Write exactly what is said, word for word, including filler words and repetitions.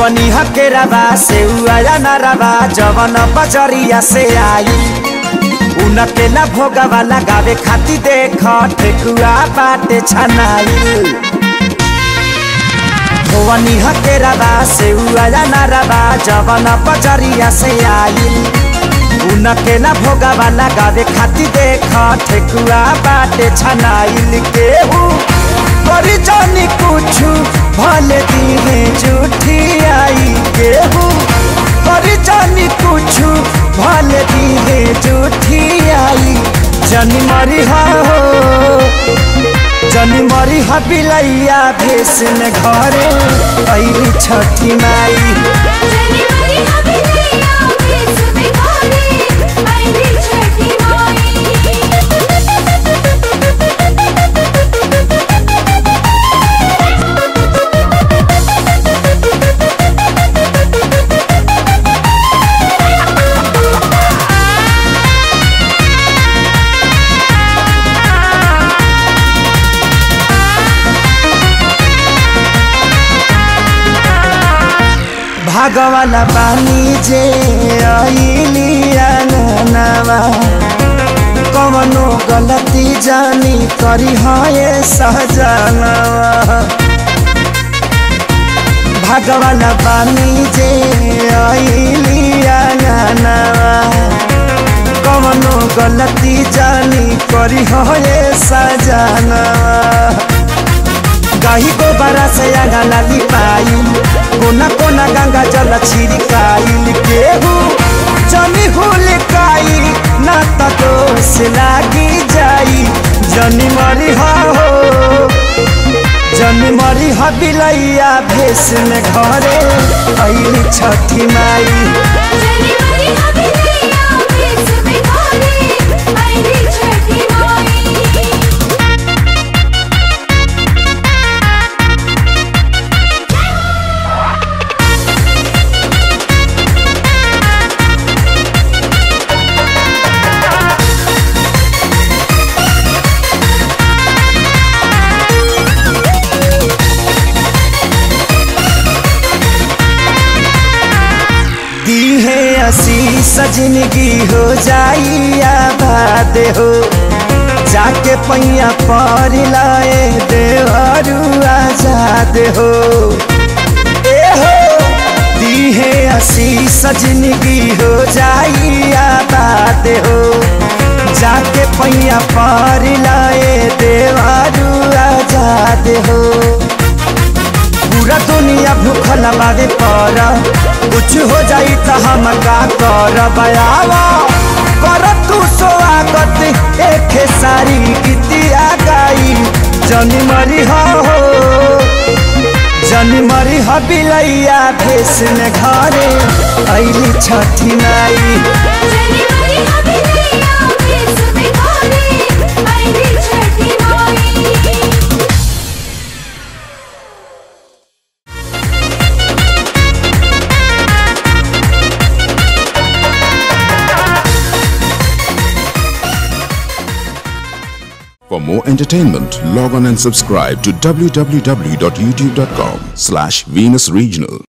धोवनी हकेराबा से उया नाराबा जवन बजरिया से आई उनके ला भोगवा लगावे खाती देख ठेकुआ बाटे छनाई। धोवनी हकेराबा से उया नाराबा जवन बजरिया से आई उनके ला भोगवा लगावे खाती देख ठेकुआ बाटे छनाई। केहू करी जानी कुछ भले दिहे झूठी आई केहू करी जानी कुछ भले दिहे झूठी आई। जनी मरी हो जनी मरी हा बिलैया भेस में घरे अइली छठी माई। भागवाला पानी जे आइली आंगनवा कवनो गलती जानी करी है सहजनवा। भागवाला पानी जे आइली आंगनवा कवनो गलती जानी करी है सहजनवा। गाही को बरा से आंगना लिपाई कोना कोना गंगा जल छिड़काइल केहू जनी हुलकाई ना त दोष लागी जाई। जनी मरी हो जनी मरी हा बिलैया भेस में घरे अइली छठी माई। आशीष जिंदगी हो जाई आबाद हो जाके पैया पर लाए देवरू आजाद हो। ए हो दीहे आशीष जिंदगी हो जाई आबाद हो जाके पैया पर लाए देवरू आजाद हो। पूरा दुनिया भूखल बावे पर कुछ हो जाई त हम का करब आवा कर तू स्वागत एक सारी गीतिया गाई। जनी मरी हो जनी मरी हो बिलैया भेस में घरे अइली छठी माई। For more entertainment, log on and subscribe to w w w dot youtube dot com slash Venus Regional.